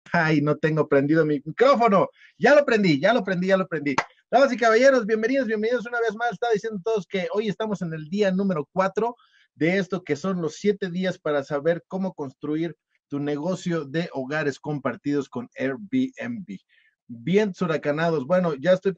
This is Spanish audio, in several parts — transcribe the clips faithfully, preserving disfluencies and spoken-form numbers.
Ay, no tengo prendido mi micrófono. Ya lo prendí, ya lo prendí, ya lo prendí. Damas y caballeros, bienvenidos, bienvenidos una vez más. Estaba diciendo todos que hoy estamos en el día número cuatro de esto que son los siete días para saber cómo construir tu negocio de hogares compartidos con Airbnb. Bien huracanados. Bueno, ya estoy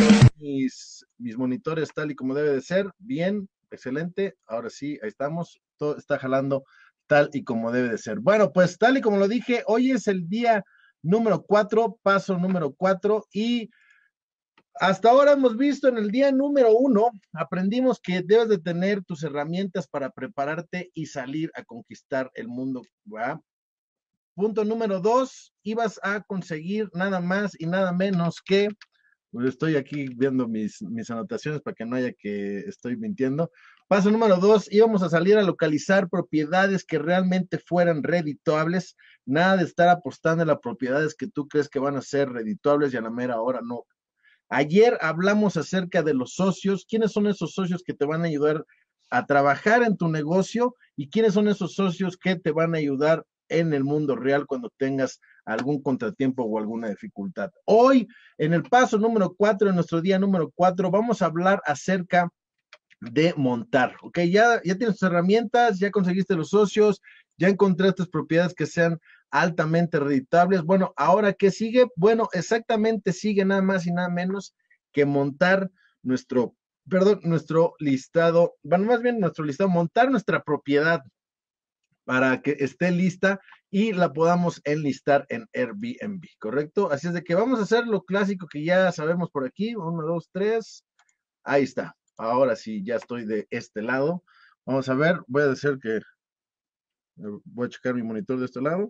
mis, mis monitores tal y como debe de ser. Bien, excelente. Ahora sí, ahí estamos. Todo está jalando tal y como debe de ser. Bueno, pues tal y como lo dije, hoy es el día número cuatro, paso número cuatro, y hasta ahora hemos visto en el día número uno, aprendimos que debes de tener tus herramientas para prepararte y salir a conquistar el mundo, ¿verdad? Punto número dos, ibas a conseguir nada más y nada menos que, pues estoy aquí viendo mis, mis anotaciones para que no haya que estoy mintiendo. Paso número dos, íbamos a salir a localizar propiedades que realmente fueran redituables, nada de estar apostando en las propiedades que tú crees que van a ser redituables y a la mera hora no. Ayer hablamos acerca de los socios, quiénes son esos socios que te van a ayudar a trabajar en tu negocio y quiénes son esos socios que te van a ayudar en el mundo real cuando tengas algún contratiempo o alguna dificultad. Hoy, en el paso número cuatro, en nuestro día número cuatro, vamos a hablar acerca de montar, ¿ok? Ya, ya tienes tus herramientas, ya conseguiste los socios, ya encontraste propiedades que sean altamente reditables. Bueno, ahora, ¿qué sigue? Bueno, exactamente sigue nada más y nada menos que montar nuestro, perdón, nuestro listado, bueno, más bien nuestro listado, montar nuestra propiedad para que esté lista y la podamos enlistar en Airbnb, ¿correcto? Así es de que vamos a hacer lo clásico que ya sabemos por aquí. Uno, dos, tres. Ahí está. Ahora sí, ya estoy de este lado. Vamos a ver, voy a decir que voy a checar mi monitor de este lado.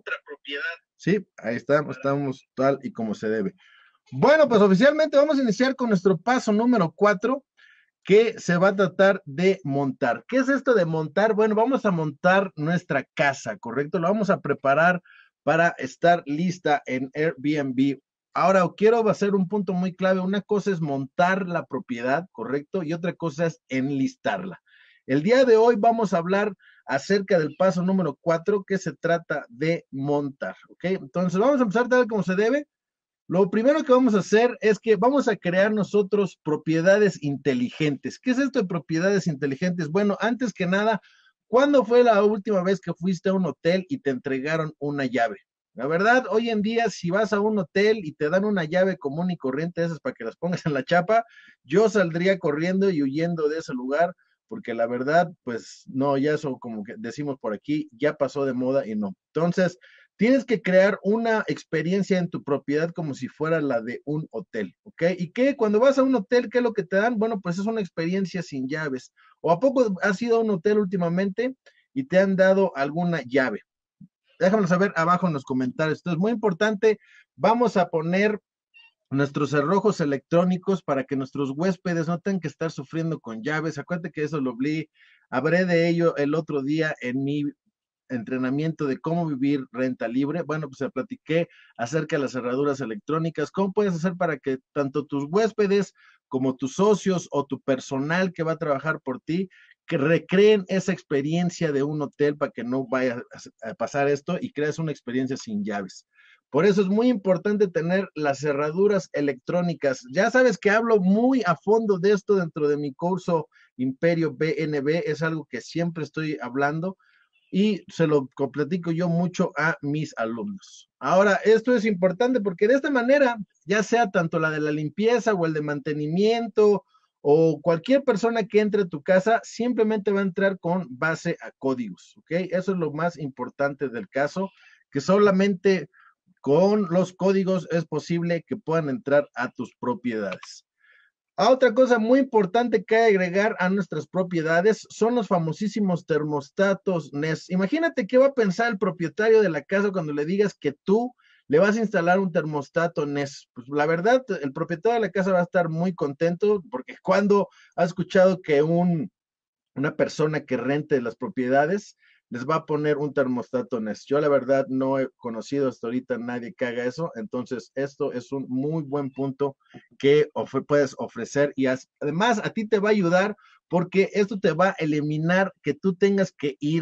Sí, ahí estamos, estamos tal y como se debe. Bueno, pues oficialmente vamos a iniciar con nuestro paso número cuatro, que se va a tratar de montar. ¿Qué es esto de montar? Bueno, vamos a montar nuestra casa, ¿correcto? La vamos a preparar para estar lista en Airbnb. Ahora, quiero hacer un punto muy clave. Una cosa es montar la propiedad, ¿correcto? Y otra cosa es enlistarla. El día de hoy vamos a hablar acerca del paso número cuatro, que se trata de montar, ¿ok? Entonces, vamos a empezar tal como se debe. Lo primero que vamos a hacer es que vamos a crear nosotros propiedades inteligentes. ¿Qué es esto de propiedades inteligentes? Bueno, antes que nada, ¿cuándo fue la última vez que fuiste a un hotel y te entregaron una llave? La verdad, hoy en día, si vas a un hotel y te dan una llave común y corriente, esas para que las pongas en la chapa, yo saldría corriendo y huyendo de ese lugar, porque la verdad, pues no, ya eso como que decimos por aquí, ya pasó de moda y no. Entonces, tienes que crear una experiencia en tu propiedad como si fuera la de un hotel, ¿ok? Y que cuando vas a un hotel, ¿qué es lo que te dan? Bueno, pues es una experiencia sin llaves. ¿O a poco has ido a un hotel últimamente y te han dado alguna llave? Déjamelo saber abajo en los comentarios. Esto es muy importante. Vamos a poner nuestros cerrojos electrónicos para que nuestros huéspedes no tengan que estar sufriendo con llaves. Acuérdate que eso lo vi, hablé de ello el otro día en mi entrenamiento de cómo vivir renta libre. Bueno, pues se platiqué acerca de las cerraduras electrónicas, cómo puedes hacer para que tanto tus huéspedes como tus socios o tu personal que va a trabajar por ti, que recreen esa experiencia de un hotel para que no vaya a pasar esto y crees una experiencia sin llaves. Por eso es muy importante tener las cerraduras electrónicas. Ya sabes que hablo muy a fondo de esto dentro de mi curso Imperio B N B, es algo que siempre estoy hablando y se lo platico yo mucho a mis alumnos. Ahora, esto es importante porque de esta manera, ya sea tanto la de la limpieza o el de mantenimiento o cualquier persona que entre a tu casa, simplemente va a entrar con base a códigos, ¿ok? Eso es lo más importante del caso, que solamente con los códigos es posible que puedan entrar a tus propiedades. Ah, otra cosa muy importante que agregar a nuestras propiedades son los famosísimos termostatos Nest. Imagínate qué va a pensar el propietario de la casa cuando le digas que tú le vas a instalar un termostato Nest. Pues la verdad, el propietario de la casa va a estar muy contento porque cuando ha escuchado que un, una persona que rente las propiedades les va a poner un termostato Nest. Yo la verdad no he conocido hasta ahorita a nadie que haga eso, entonces esto es un muy buen punto que of puedes ofrecer y as además a ti te va a ayudar porque esto te va a eliminar que tú tengas que ir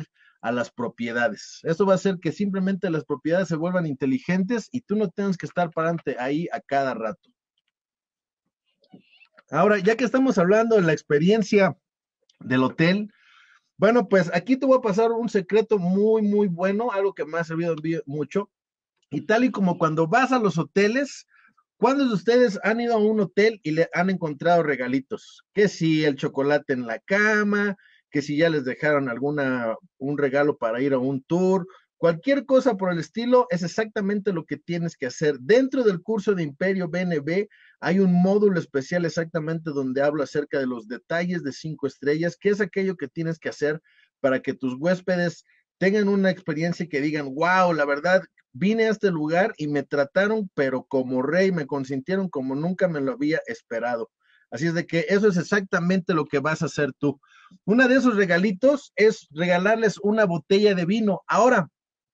a las propiedades. Eso va a hacer que simplemente las propiedades se vuelvan inteligentes y tú no tengas que estar parante ahí a cada rato. Ahora, ya que estamos hablando de la experiencia del hotel, bueno, pues aquí te voy a pasar un secreto muy, muy bueno, algo que me ha servido mucho. Y tal y como cuando vas a los hoteles, ¿cuántos de ustedes han ido a un hotel y le han encontrado regalitos? Que si el chocolate en la cama, que si ya les dejaron alguna, un regalo para ir a un tour, cualquier cosa por el estilo, es exactamente lo que tienes que hacer. Dentro del curso de Imperio B N B hay un módulo especial exactamente donde hablo acerca de los detalles de cinco estrellas, que es aquello que tienes que hacer para que tus huéspedes tengan una experiencia y que digan, wow, la verdad, vine a este lugar y me trataron, pero como rey, me consintieron como nunca me lo había esperado. Así es de que eso es exactamente lo que vas a hacer tú. Uno de esos regalitos es regalarles una botella de vino. Ahora,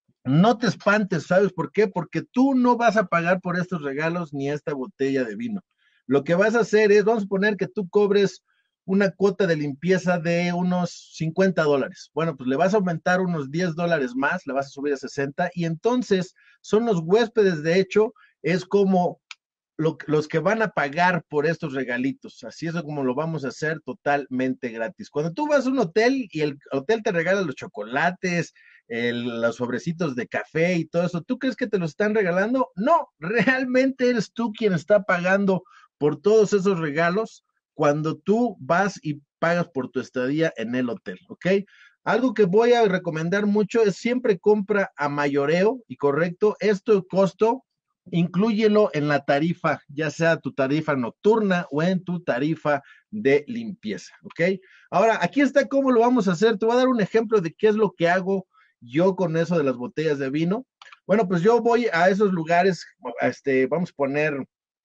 no te espantes, ¿sabes por qué? Porque tú no vas a pagar por estos regalos ni esta botella de vino. Lo que vas a hacer es, vamos a poner que tú cobres una cuota de limpieza de unos cincuenta dólares. Bueno, pues le vas a aumentar unos diez dólares más, le vas a subir a sesenta y entonces son los huéspedes, de hecho, es como lo, los que van a pagar por estos regalitos. Así es como lo vamos a hacer totalmente gratis. Cuando tú vas a un hotel y el hotel te regala los chocolates, el, los sobrecitos de café y todo eso, ¿tú crees que te lo están regalando? No, realmente eres tú quien está pagando por todos esos regalos cuando tú vas y pagas por tu estadía en el hotel, ¿ok? Algo que voy a recomendar mucho es siempre compra a mayoreo y correcto, esto costo, inclúyelo en la tarifa, ya sea tu tarifa nocturna o en tu tarifa de limpieza, ¿ok? Ahora, aquí está cómo lo vamos a hacer. Te voy a dar un ejemplo de qué es lo que hago yo con eso de las botellas de vino. Bueno, pues yo voy a esos lugares, este, vamos a poner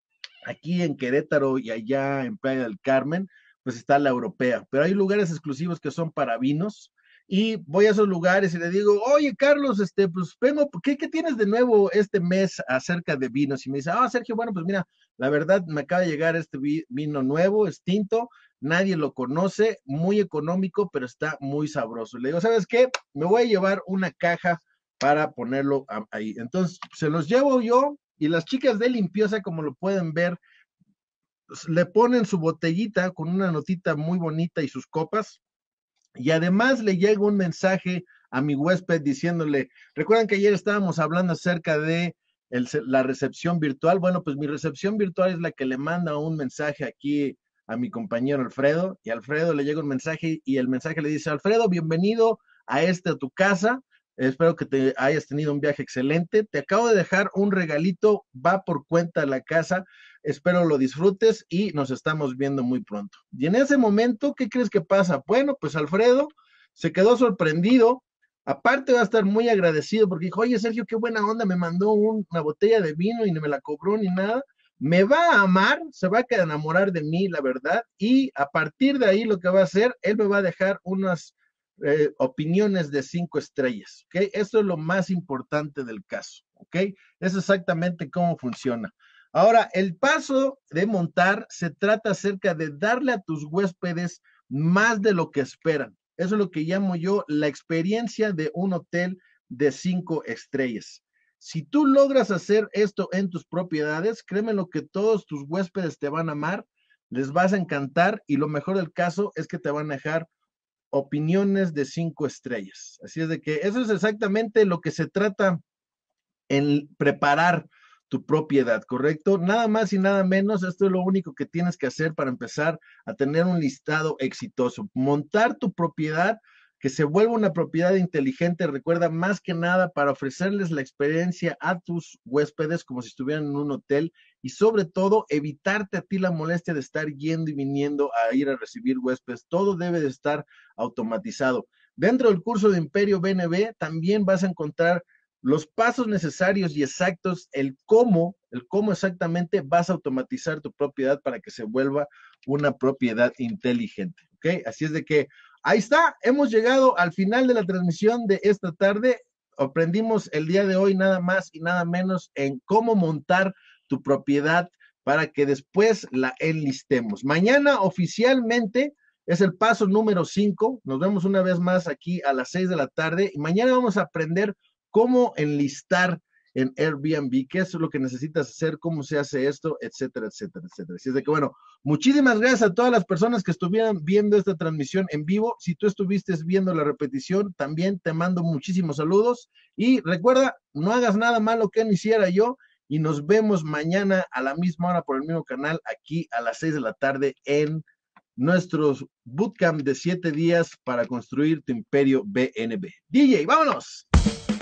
aquí en Querétaro y allá en Playa del Carmen, pues está la europea, pero hay lugares exclusivos que son para vinos, y voy a esos lugares y le digo, oye, Carlos, este, pues vengo, ¿qué, qué tienes de nuevo este mes acerca de vinos? Y me dice, ah, Sergio, bueno, pues mira, la verdad me acaba de llegar este vino nuevo, es tinto, nadie lo conoce, muy económico, pero está muy sabroso. Le digo, ¿sabes qué? Me voy a llevar una caja para ponerlo ahí. Entonces, se los llevo yo, y las chicas de limpieza, como lo pueden ver, le ponen su botellita con una notita muy bonita y sus copas, y además le llega un mensaje a mi huésped diciéndole, recuerdan que ayer estábamos hablando acerca de el, la recepción virtual. Bueno, pues mi recepción virtual es la que le manda un mensaje aquí a mi compañero Alfredo, y a Alfredo le llega un mensaje y el mensaje le dice, Alfredo, bienvenido a este a tu casa, espero que te hayas tenido un viaje excelente, te acabo de dejar un regalito, va por cuenta de la casa, espero lo disfrutes y nos estamos viendo muy pronto. Y en ese momento, ¿qué crees que pasa? Bueno, pues Alfredo se quedó sorprendido, aparte va a estar muy agradecido porque dijo, oye Sergio, qué buena onda, me mandó un, una botella de vino y no me la cobró ni nada, me va a amar, se va a enamorar de mí, la verdad, y a partir de ahí lo que va a hacer, él me va a dejar unas Eh, opiniones de cinco estrellas, ¿ok? Eso es lo más importante del caso, ¿ok? Es exactamente cómo funciona. Ahora, el paso de montar se trata acerca de darle a tus huéspedes más de lo que esperan. Eso es lo que llamo yo la experiencia de un hotel de cinco estrellas. Si tú logras hacer esto en tus propiedades, créeme lo que todos tus huéspedes te van a amar, les vas a encantar y lo mejor del caso es que te van a dejar opiniones de cinco estrellas. Así es de que eso es exactamente lo que se trata en preparar tu propiedad, ¿correcto? Nada más y nada menos, esto es lo único que tienes que hacer para empezar a tener un listado exitoso. Montar tu propiedad, que se vuelva una propiedad inteligente, recuerda, más que nada para ofrecerles la experiencia a tus huéspedes como si estuvieran en un hotel, y sobre todo evitarte a ti la molestia de estar yendo y viniendo a ir a recibir huéspedes. Todo debe de estar automatizado. Dentro del curso de Imperio B N B también vas a encontrar los pasos necesarios y exactos, el cómo, el cómo exactamente vas a automatizar tu propiedad para que se vuelva una propiedad inteligente, ¿ok? Así es de que ahí está, hemos llegado al final de la transmisión de esta tarde. Aprendimos el día de hoy nada más y nada menos en cómo montar tu propiedad para que después la enlistemos. Mañana oficialmente Es el paso número cinco. Nos vemos una vez más aquí a las seis de la tarde y mañana vamos a aprender cómo enlistar en Airbnb, qué es lo que necesitas hacer, cómo se hace esto, etcétera, etcétera, etcétera. Así es de que, bueno, muchísimas gracias a todas las personas que estuvieran viendo esta transmisión en vivo. Si tú estuviste viendo la repetición, también te mando muchísimos saludos. Y recuerda, no hagas nada malo que no hiciera yo. Y nos vemos mañana a la misma hora por el mismo canal, aquí a las seis de la tarde en nuestros bootcamp de siete días para construir tu imperio B N B. D J, vámonos.